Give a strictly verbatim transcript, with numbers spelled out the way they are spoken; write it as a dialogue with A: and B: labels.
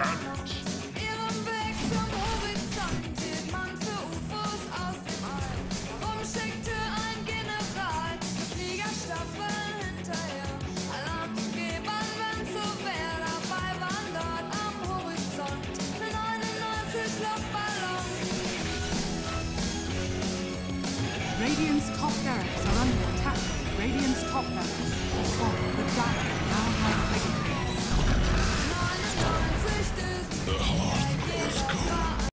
A: bekannt.
B: Ihrem Weg zum Horizont hielt man für U F Os aus dem All. Warum schickte ein General Fliegerstaffeln hinterher? Alarmgebern, wenn's so wär, dabei waren dort am Horizont neunundneunzig Luftballons.
C: Radiant's top barracks are under attack. Radiant's top barracks is on the ground.